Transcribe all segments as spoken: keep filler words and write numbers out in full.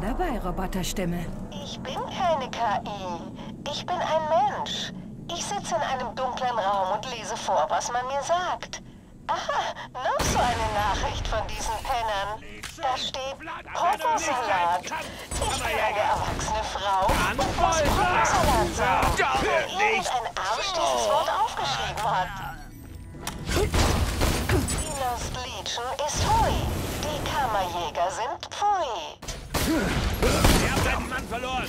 dabei, Roboterstimme. Ich bin keine K I. Ich bin ein Mensch. Ich sitze in einem dunklen Raum und lese vor, was man mir sagt. Aha, noch so eine Nachricht von diesen Pennern. Da steht Potensalat. Ich bin eine erwachsene Frau und muss Potensalat sagen, weil irgendein Arsch dieses Wort aufgeschrieben hat. Die Lost Legion ist Hui. Die Kammerjäger sind Pfui. Ihr habt einen Mann verloren.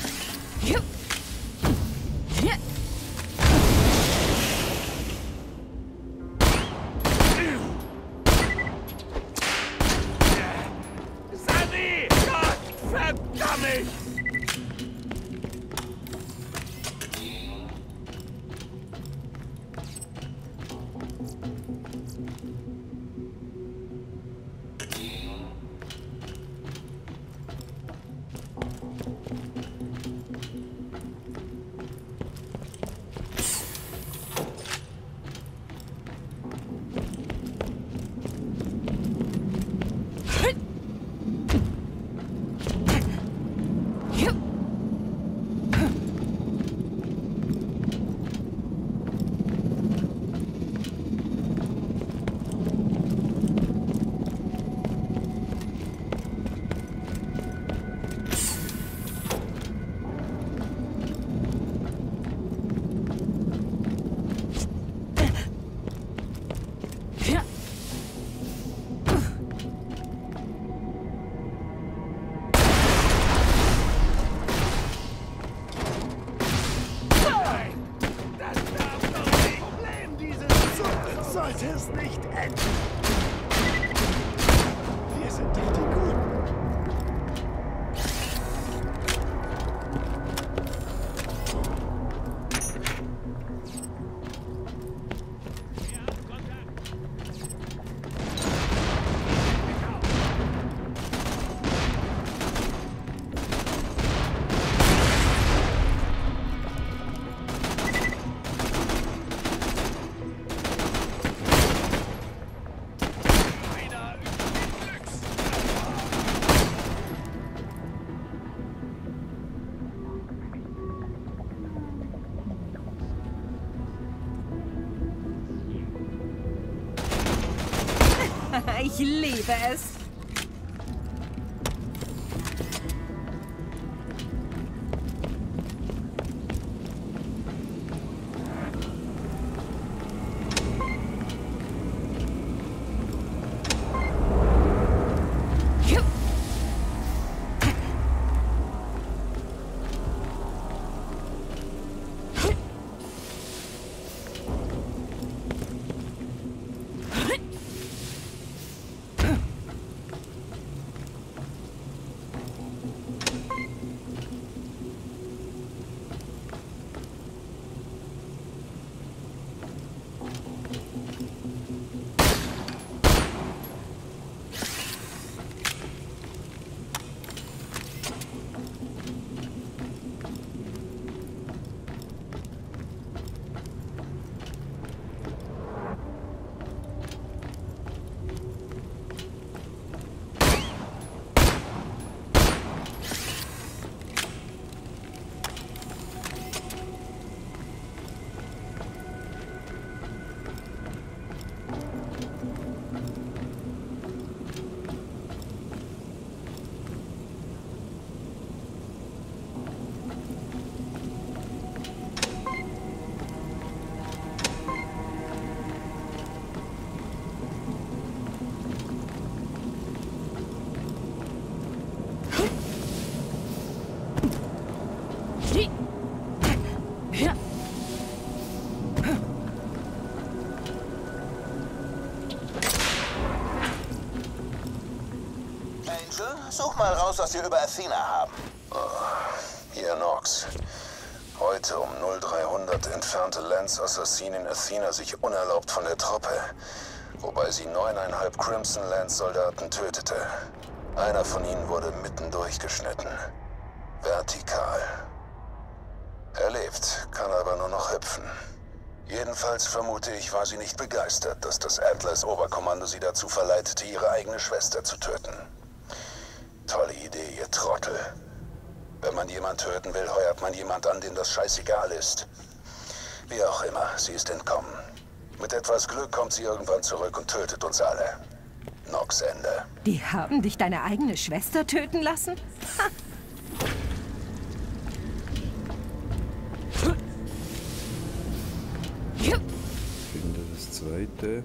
Sunny! Gott verdammt mich! Sollte es nicht enden. Wir sind doch die Guten. Ich liebe es. Such mal raus, was wir über Athena haben. Oh, hier Nox. Heute um null dreihundert entfernte Lance-Assassinin Athena sich unerlaubt von der Truppe, wobei sie neuneinhalb Crimson Lance-Soldaten tötete. Einer von ihnen wurde mitten durchgeschnitten. Vertikal. Er lebt, kann aber nur noch hüpfen. Jedenfalls vermute ich, war sie nicht begeistert, dass das Atlas-Oberkommando sie dazu verleitete, ihre eigene Schwester zu töten. Tolle Idee, ihr Trottel. Wenn man jemanden töten will, heuert man jemanden an, dem das scheißegal ist. Wie auch immer, sie ist entkommen. Mit etwas Glück kommt sie irgendwann zurück und tötet uns alle. Nox Ende. Die haben dich deine eigene Schwester töten lassen? Ha. Ich finde das zweite.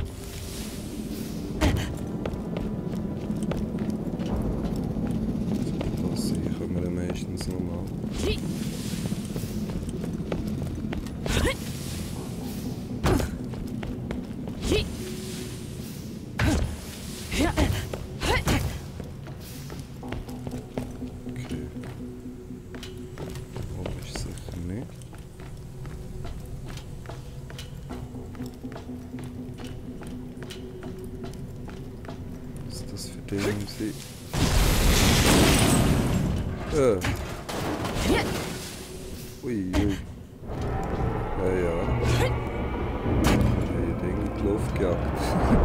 Das sehe ich mir meistens nochmal. Äh. Ui, ui. Ja, ja. Hey, Ding in die Luft gejagt.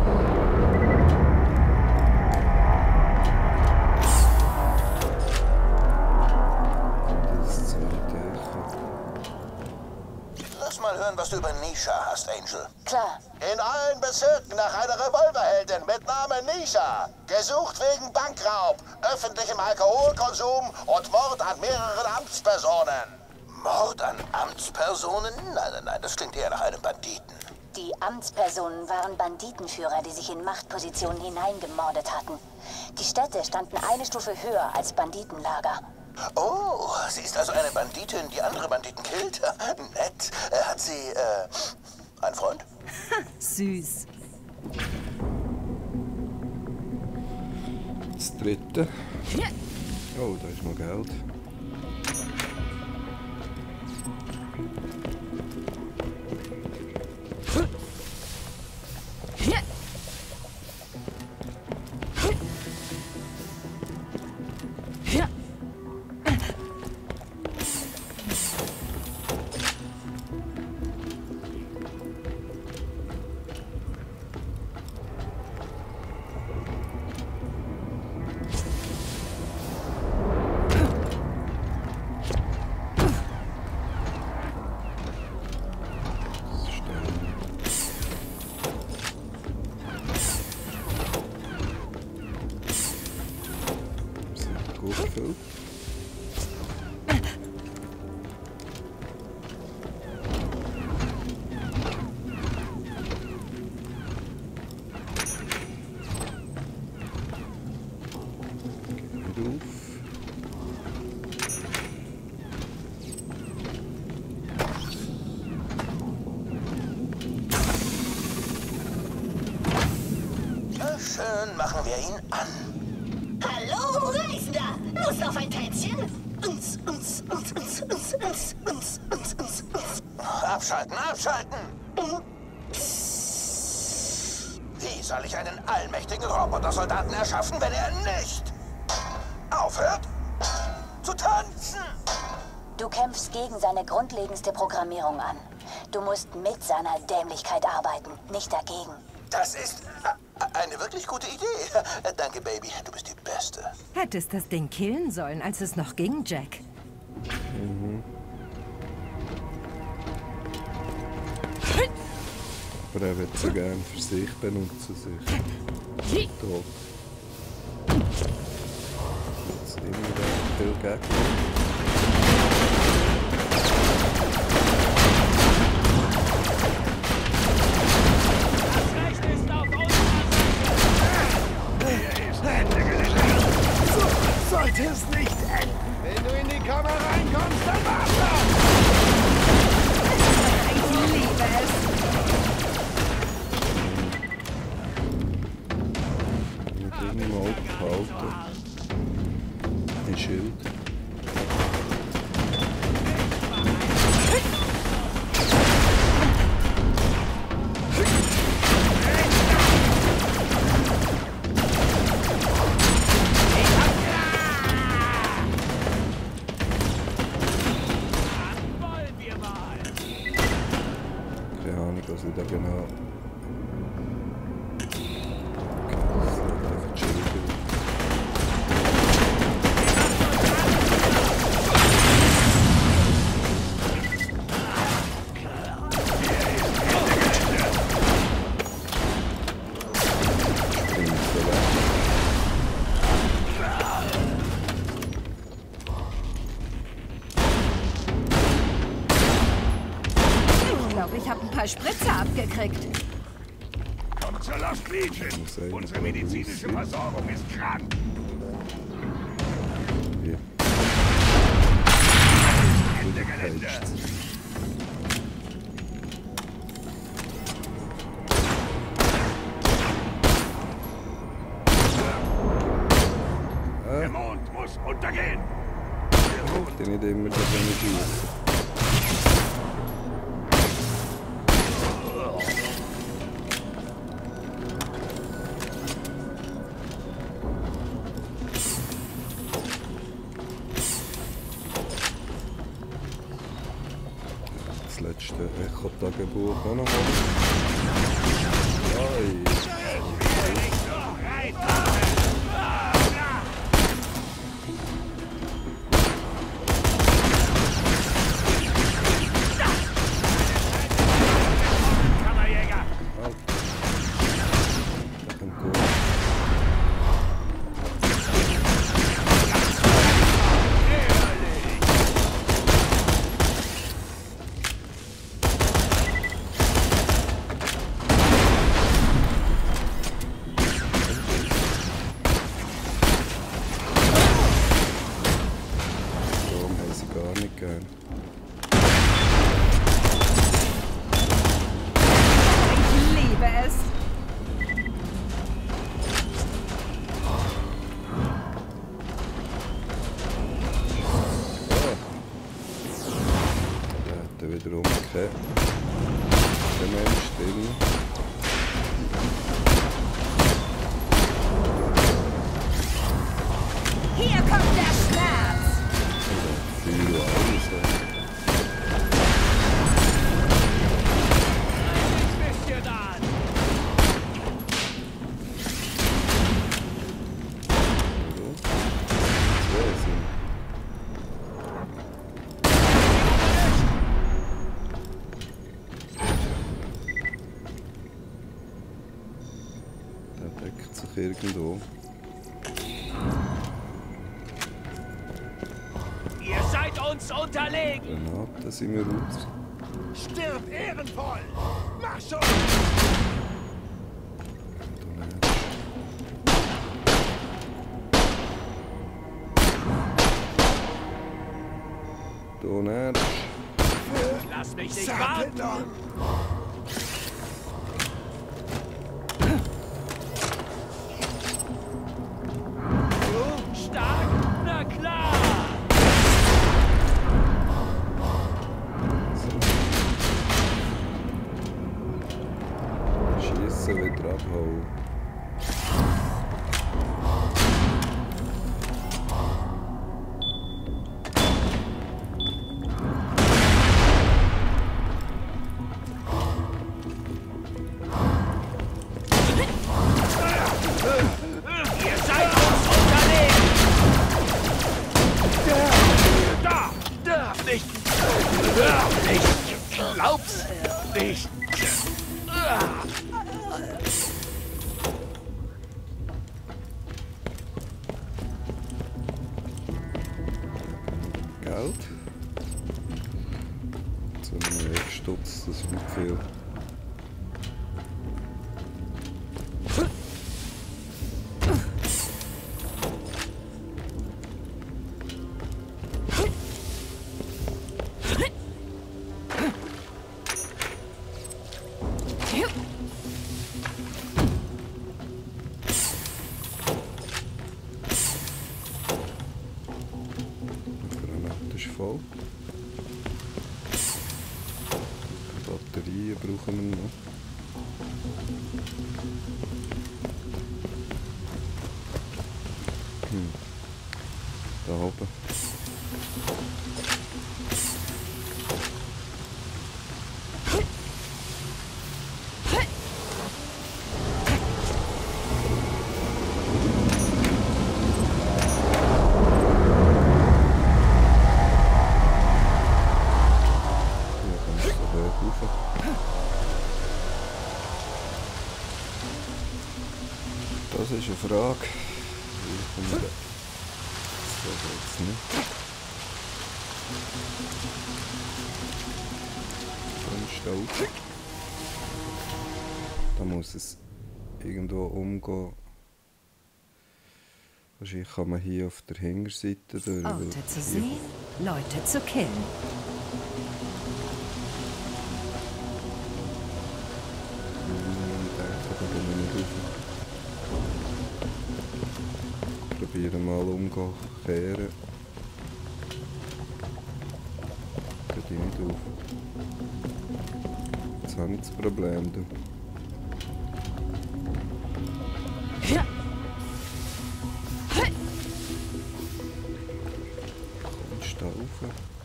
Das zweite Echo. Lass mal hören, was du über Nisha hast, Angel. Klar. In allen Bezirken nach einer Revolverheldin mit Namen Nisha. Gesucht wegen Bankraub, öffentlichem Alkoholkonsum und Mord an mehreren Amtspersonen. Mord an Amtspersonen? Nein, nein, nein, das klingt eher nach einem Banditen. Die Amtspersonen waren Banditenführer, die sich in Machtpositionen hineingemordet hatten. Die Städte standen eine Stufe höher als Banditenlager. Oh, sie ist also eine Banditin, die andere Banditen killt? Nett. Äh, hat sie, äh, einen Freund? Süß. Das dritte. Oh, da ist noch Geld. Schön, machen wir ihn an. Hallo, Reisender! Lust auf ein Tänzchen? Uns, uns, uns, uns, uns, uns, uns, uns, uns, uns. Abschalten, abschalten! Wie soll ich einen allmächtigen Robotersoldaten erschaffen, wenn er nicht aufhört zu tanzen? Du kämpfst gegen seine grundlegendste Programmierung an. Du musst mit seiner Dämlichkeit arbeiten, nicht dagegen. Das ist eine wirklich gute Idee. Danke, Baby. Du bist die Beste. Hättest das Ding killen sollen, als es noch ging, Jack. Mhm. Aber er wird so gern für sich benutzen, sich. Tot. Jetzt immer wieder viel Gegner. Sollte es nicht enden. Wenn du in die Kammer reinkommst, dann war's das. Ich liebe es. Mit irgendeinem aufgehalten. Ein Schild. Was ich da genau... Okay, das ist einfach Schilder. hab ein paar Spritzer abgekriegt. Komm zur Lost Legion. Unsere medizinische Versorgung ist krank. Hier. Ende Gelände. Der Mond muss untergehen. Ich nicht immer so wenig aus. Das letzte Echo-Tagebuch auch noch mal. Oi. Wiederum kein, kein Mensch drin. Hier kommt der Schmerz! Viel alles. Bist ihr da? Zwei sind. Irgendwo. Ihr seid uns unterlegen! Granaten sind wir raus. Stirb ehrenvoll! Mach schon! Donner. Lass mich nicht warten! Wieder abhauen. Ihr seid uns unterlegen! Da! Da! Nicht! Da! Ich glaub's nicht! Geld. So ein Stutz, das ist nicht viel. Voll. Batterien brauchen wir noch. Hm. Da oben. Das ist eine Frage. Wie kommen wir da? Das geht jetzt nicht. Dann steht Da muss es irgendwo umgehen. Wahrscheinlich kann man hier auf der Hinterseite durch. Orte zu sehen, Leute zu killen. Probieren mal umgehen, kehren. Geht ich nicht auf. Jetzt habe ich das Problem. Du. Ja. Kommst du da rauf?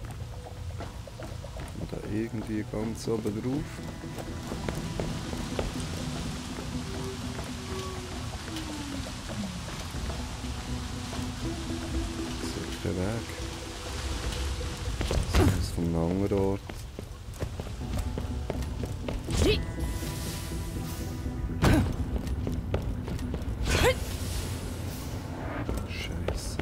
Und da irgendwie ganz oben drauf. Der Weg. Das ist vom anderen Ort. Scheiße.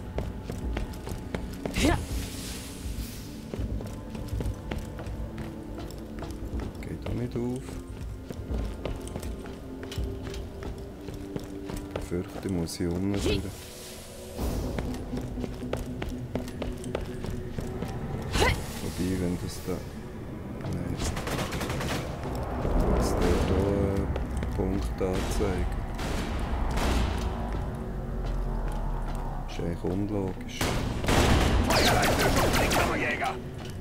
Geht auch nicht auf. Ich fürchte, ich muss hier unten wieder. Wenn das da... Nein. Dass der da einen Punkt anzeigen. Ist eigentlich unlogisch. Feuerleitung auf den Kammerjäger!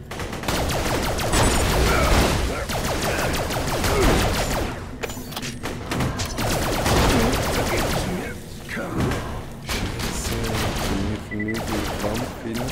Scheiße, ich bin hier vermutlich im Kampf hin.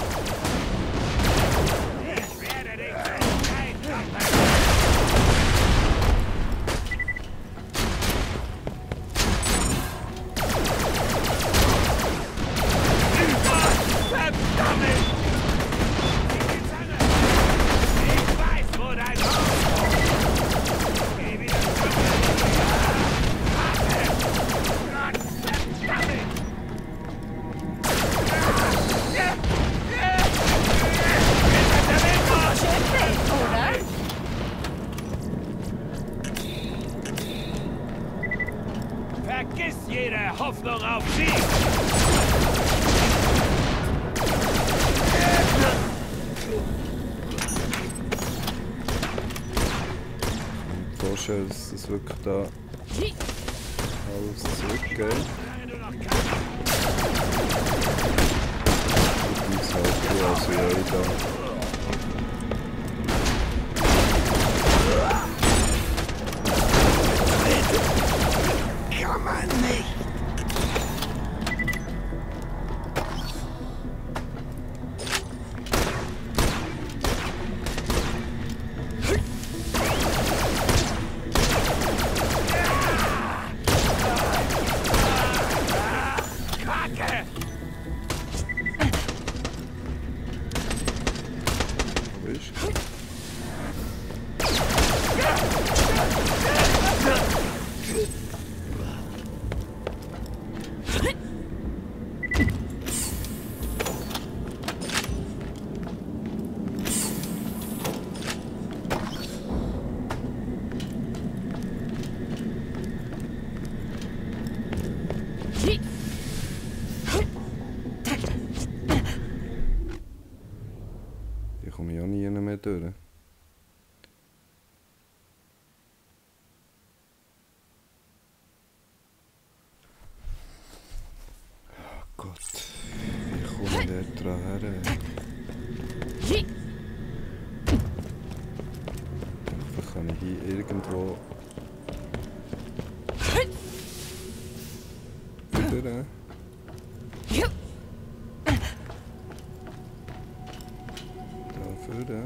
Vergiss jede Hoffnung auf Sieg! Ich kann mir vorstellen, dass das wirklich da alles zurückgeht. Und uns halt hier also jeder. Kann man nicht. Kacke! Erwischt. Hier komme ich auch nie mehr durch. Oh Gott, wie komme ich da dran her? Vielleicht kann ich hier irgendwo wieder. Da vorne.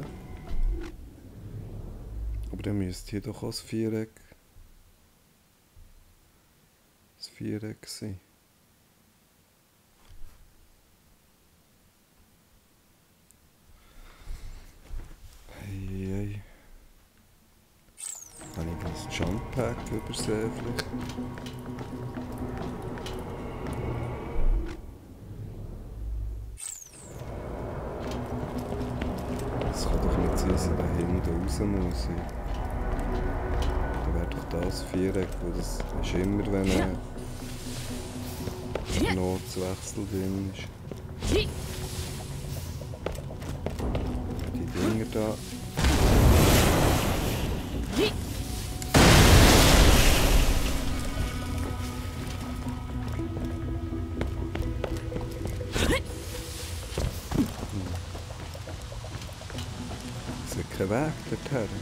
Aber dann müsste hier doch auch das Viereck. Das Viereck sein. Hey, hey. Habe ich das Jump Pack übersehen vielleicht? Es kann doch nicht sein, dass ich da hinten raus muss. Da wäre doch das Viereck, wo das ist immer, wenn ein Notswechsel drin ist. Die Dinger da. Es hat keinen Weg dorthin.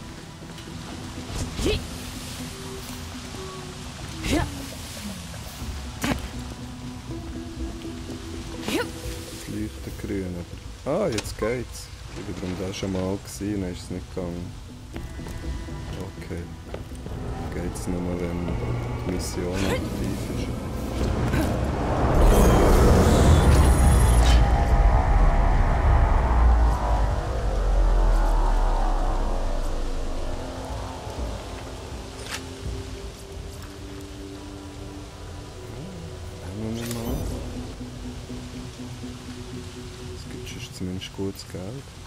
Grün, aber... Ah, jetzt geht's. Ich war darum da schon mal gesehen, dann ist es nicht gegangen. Okay. Geht's nur, wenn die Mission aktiv ist. Zumindest gutes Geld.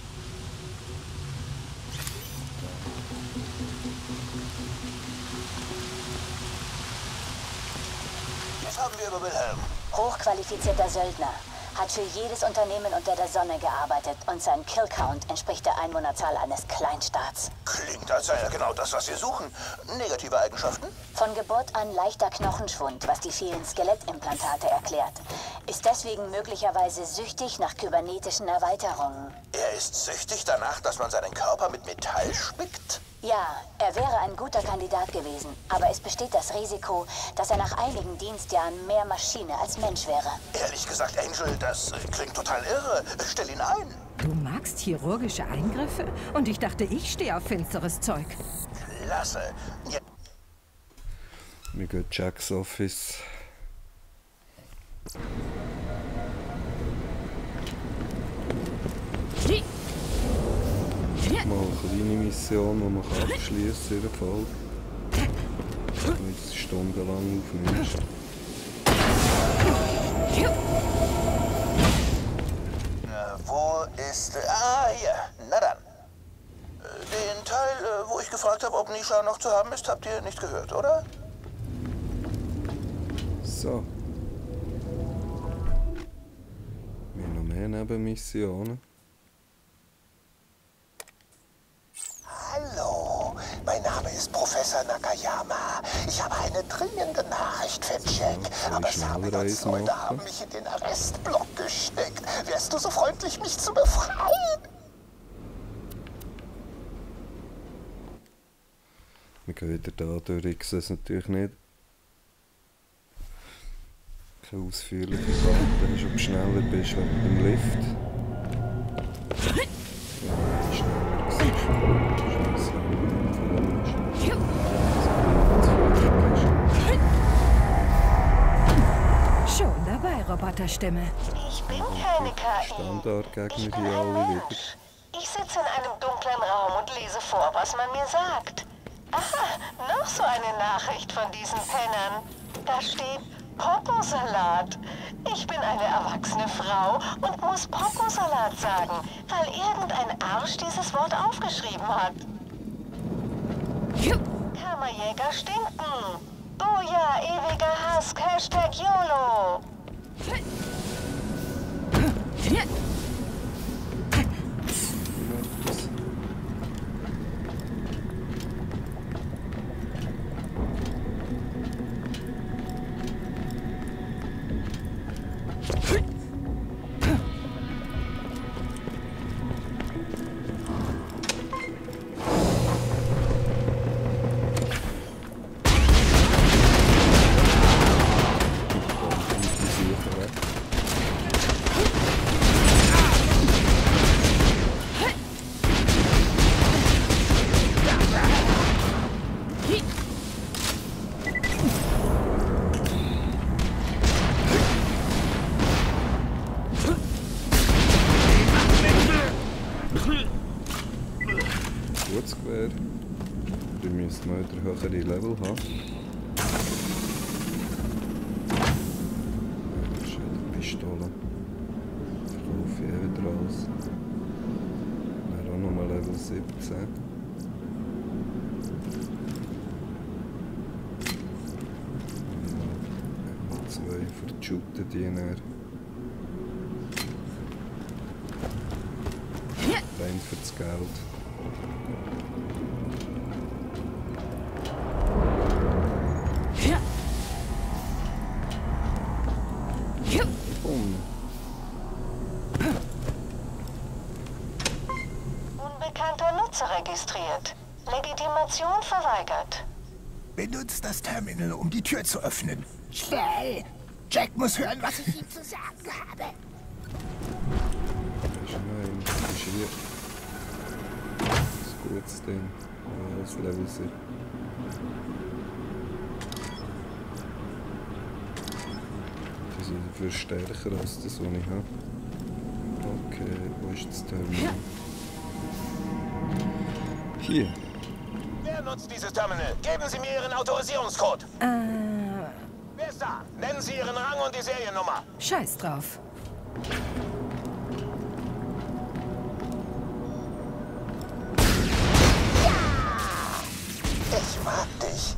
Was haben wir über Wilhelm? Hochqualifizierter Söldner. Hat für jedes Unternehmen unter der Sonne gearbeitet und sein Killcount entspricht der Einwohnerzahl eines Kleinstaats. Klingt, als sei er genau das, was wir suchen. Negative Eigenschaften? Von Geburt an leichter Knochenschwund, was die vielen Skelettimplantate erklärt. Ist deswegen möglicherweise süchtig nach kybernetischen Erweiterungen. Er ist süchtig danach, dass man seinen Körper mit Metall spickt? Ja, er wäre ein guter Kandidat gewesen, aber es besteht das Risiko, dass er nach einigen Dienstjahren mehr Maschine als Mensch wäre. Ehrlich gesagt, Angel, das klingt total irre. Stell ihn ein. Du magst chirurgische Eingriffe? Und ich dachte, ich stehe auf finsteres Zeug. Klasse. Ja. Wir gehen Jacks Office. Mal eine kleine Mission, die man abschließen kann in der Folge. Wenn du es stundenlang aufnimmst. Na, wo ist... Ah, hier. Na dann. Den Teil, wo ich gefragt habe, ob Nisha noch zu haben ist, habt ihr nicht gehört, oder? So. Wir haben noch mehr Nebenmissionen. Hallo, mein Name ist Professor Nakayama. Ich habe eine dringende Nachricht für Jack, ja, aber Samurai-Leute haben mich in den Arrestblock gesteckt. Wärst du so freundlich, mich zu befreien? Wir gehen wieder da durch, ich sehe es natürlich nicht. Keine ausführliche Karte, hast, ob du schneller bist wenn du im Lift. Ja, schneller gewesen. Schon dabei, Roboterstimme. Ich bin keine K I. Standardgegner Ich bin hier ein alle wieder. Mensch. Ich sitze in einem dunklen Raum und lese vor, was man mir sagt. Aha, noch so eine Nachricht von diesen Pennern. Da steht Poposalat. Ich bin eine erwachsene Frau und muss Poposalat sagen, weil irgendein Arsch dieses Wort aufgeschrieben hat. Kammerjäger stinken. Boja, ewiger Hass, Hashtag YOLO. Kurzgewehr. Wir müssen mal wieder höhere Level haben. Das ist wieder die Pistole. Ich kaufe eh wieder alles. Dann auch nochmal Level siebzehn. zwei verschutten die näher. Rein für das Geld. Unbekannter Nutzer registriert. Legitimation verweigert. Benutzt das Terminal, um die Tür zu öffnen. Schnell! Jack muss hören, was ich ihm zu sagen habe. Nein, das ist hier. Das ist gutes Ding. Ja, das Level sieben. Die sind dafür stärker als das, was ich habe. Okay, wo ist das Terminal? Hier. Wer nutzt dieses Terminal? Geben Sie mir Ihren Autorisierungscode. Äh, Wer ist da? Nennen Sie Ihren Rang und die Seriennummer. scheiß drauf. Ich mag dich.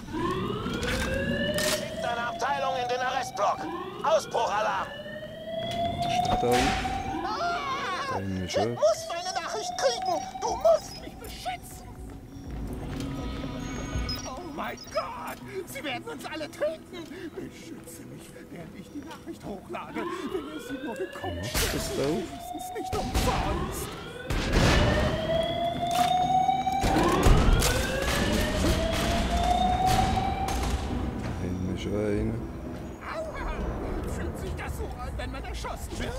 Schick deine Abteilung in den Arrestblock. Ausbruchalarm. Steht da. Dann ist er. Muss meine Nachricht kriegen! Du musst mich beschützen! Oh mein Gott! Sie werden uns alle töten! Beschütze mich, während ich die Nachricht hochlade. Wenn ihr sie nur bekommt, Was ist da? wenigstens nicht umsonst. Hinten ist einer. Aua! Fühlt sich das so an, wenn man erschossen wird?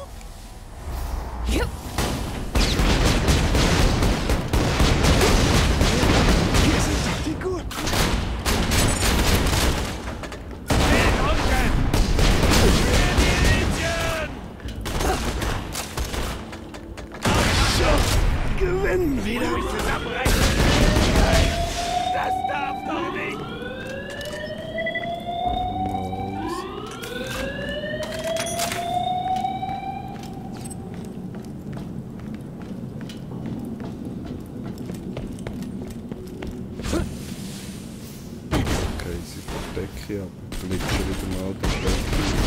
Hier sind doch die Guten! Gewinnen wieder! Das darf doch nicht! Maus. Okay, sie verdecken ab. Da liegt schon wieder mal der Steck.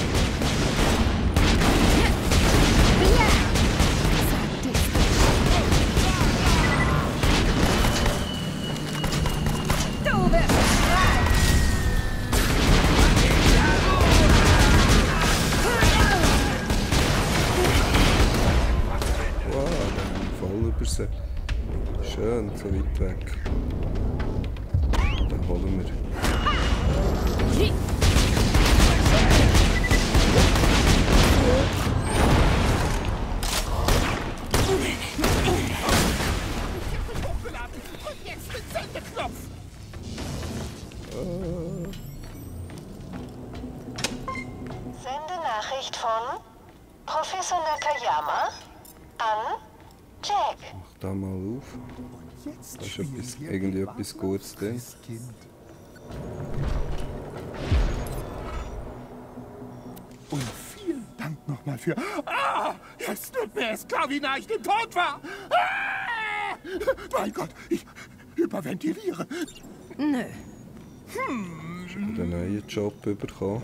Du wirst frei! Wow, voll über sie. Schön, so weit weg. Den holen wir. Hochgeladen! Und jetzt mit Sendeknopf! Sendenachricht von Professor Nakayama an Jack. Mach da mal auf. Jetzt Da ist spielen etwas, wir irgendwie ein etwas Gutes drin. wahres Kind. Und vielen Dank nochmal für... Ah! Jetzt wird mir erst klar, wie nah ich dem Tod war! Ah! Mein Gott, ich hyperventiliere. Nö. Ich habe einen neuen Job bekommen.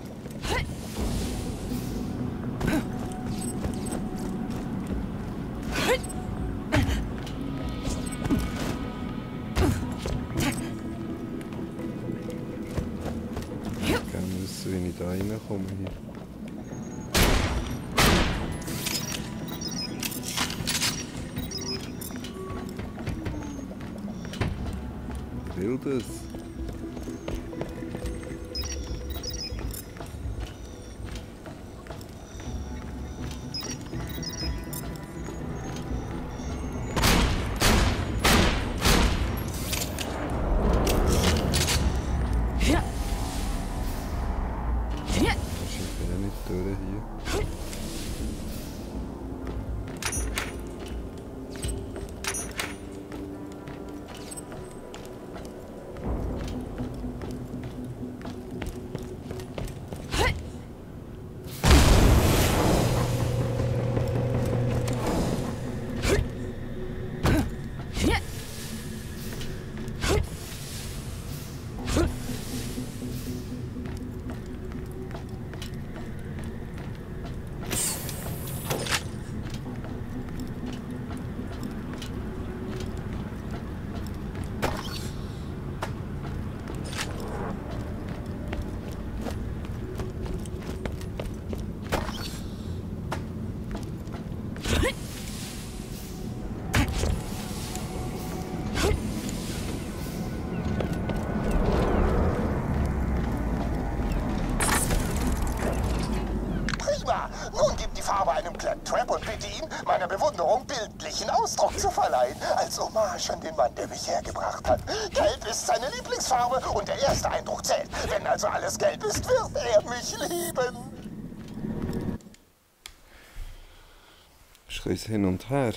Ich kann wissen, wie ich da reinkomme hier. Wildes. Das ist ja nicht durch hier. ihn, meiner Bewunderung bildlichen Ausdruck zu verleihen. Als Hommage an den Mann, der mich hergebracht hat. Gelb ist seine Lieblingsfarbe und der erste Eindruck zählt. Wenn also alles gelb ist, wird er mich lieben. Ich reise hin und her.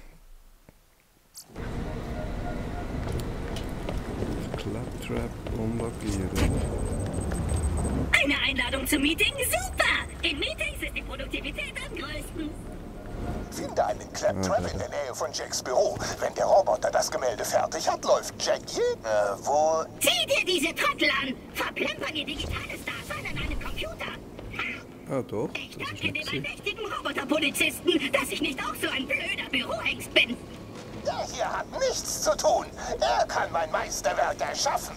Claptrap umloggieren. Eine Einladung zum Meeting? Super! In Meetings ist die Produktivität am größten. Finde einen Claptrap in der Nähe von Jacks Büro. Wenn der Roboter das Gemälde fertig hat, läuft Jack jeden... Äh, wo... Zieh dir diese Trottel an! Verplempern ihr digitales Dasein an einem Computer! Ah doch, Ich das ist danke dem nicht allmächtigen Roboterpolizisten, dass ich nicht auch so ein blöder Bürohengst bin. Der hier hat nichts zu tun. Er kann mein Meisterwerk erschaffen.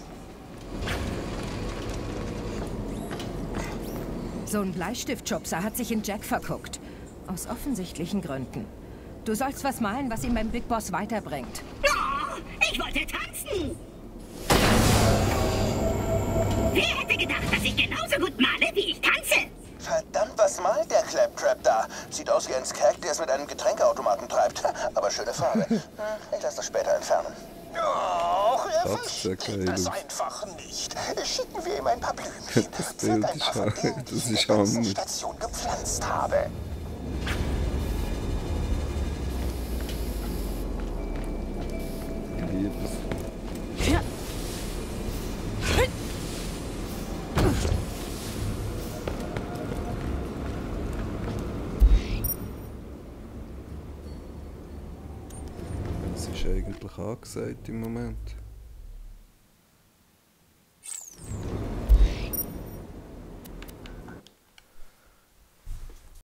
So ein Bleistiftschubser hat sich in Jack verguckt. Aus offensichtlichen Gründen. Du sollst was malen, was ihn beim Big Boss weiterbringt. Oh, ich wollte tanzen! Wer hätte gedacht, dass ich genauso gut male, wie ich tanze? Verdammt, was malt der Claptrap da? Sieht aus wie ein Skag, der es mit einem Getränkeautomaten treibt. Aber schöne Farbe. Hm, ich lasse das später entfernen. Och, er Das versteht ist ja das geil. einfach nicht. Schicken wir ihm ein paar Blümchen. Das Für ein Bild paar ist von ja- denen, die das ich ist in der ganzen hammer. Station gepflanzt habe. Ich liebe es. Ja. Es ist eigentlich angesagt im Moment.